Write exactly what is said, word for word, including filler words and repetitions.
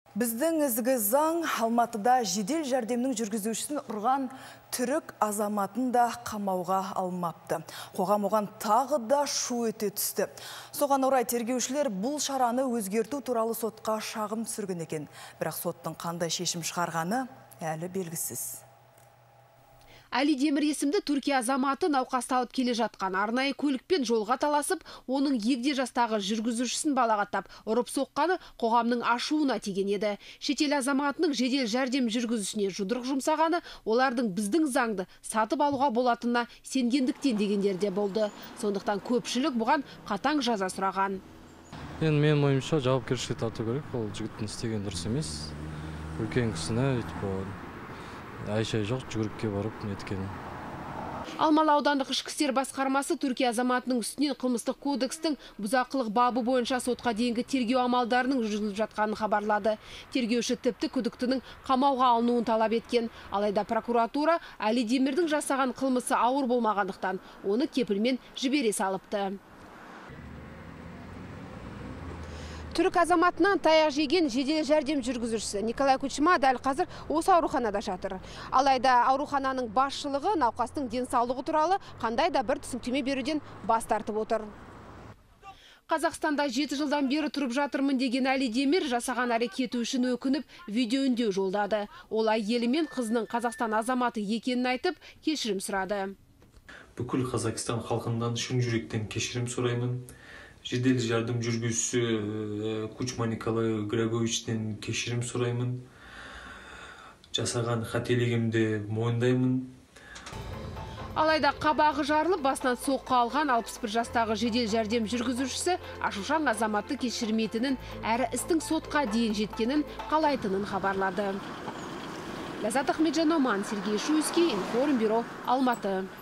Біздің ізгі заң Алматыда жедел жәрдемнің жүргізушісін ұрған түрік азаматын да қамауға алмапты. Қоғам оған тағы да шу ете түсті. Соған орай тергеушілер бұл шараны өзгерту туралы сотқа шағым түсірген екен. Бірақ соттың қандай шешім шығарғаны әлі белгісіз. Али Демир есімді Түркия азаматы науқасталып келе жатқан арнайы көлікпен жолға таласып, оның егде жастағы жүргізушісін балағаттап, ұрып соққаны қоғамның ашуына тиген еді. Шетел азаматының жедел жәрдем жүргізушісіне жұдырық жұмсағаны олардың біздің заңды сатып алуға болатынына сенгендіктен дегендер де болды. Сондықтан көпшілік бұған қатаң жаза сұраған. Енді мен ойымша жауапкершілікке тарту керек. Ол жігіттің істеген дұрыс емес. Үлкен кісіні Айша жоқ жүгіріпке барып неткен. Алмалы аудандық ішкі істер басқармасы Түркия азаматының үстінен қылмыстық кодекстің бұзақылық бабы бойынша сотқа дейінгі тергеу амалдарының жүргізіліп жатқанын хабарлады. Тергеуші тіпті күдіктінің қамауға алынуын талап еткен. Алайда прокуратура Али Демирдің жасаған қылмысы ауыр болмағандықтан оны кепілмен жібере салыпты. Түрік азаматынан таяқ жеген жедел жәрдем жүргізушісі Николай Кучма дәл қазір осы ауруханада жатыр. Алайда аурухананың басшылығы науқастың денсаулығы туралы қандай да бір түсініктеме беруден бас тартып отыр. Қазақстанда жеті жылдан бері тұрып жатырмын деген Али Демир жасаған әрекеті үшін өкініп видеоүндеу жолдады. Ол әйелі мен қызының Қазақстан азаматы екенін айтып, кешірім сұрады. Бүкіл Қазақстан халқынан шын жүректен кешірім сұраймын. Жедел жәрдем жүргізушісі Кучма Николай Григорьевичтен кешірім сұраймын. Жасаған қателігімді мойындаймын. Алайда қабағы жарылып басынан соққы алған алпыс бір жастағы жедел жәрдем жүргізушісі ашушаң азаматты кешірмейтінін, әрі істің сотқа дейін жеткенін қалайтынын хабарлады. Ләззат Ахметжан, Сергей Шуйский, Информбюро, Алматы.